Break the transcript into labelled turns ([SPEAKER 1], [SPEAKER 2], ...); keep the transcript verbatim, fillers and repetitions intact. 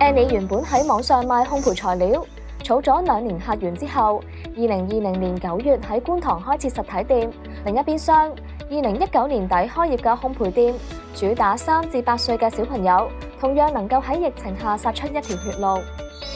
[SPEAKER 1] Annie 原本喺網上賣烘焙材料，儲咗兩年客源之後，二零二零年九月喺觀塘開設實體店。另一邊廂，二零一九年底開業嘅烘焙店，主打三至八歲嘅小朋友，同樣能夠喺疫情下殺出一條血路。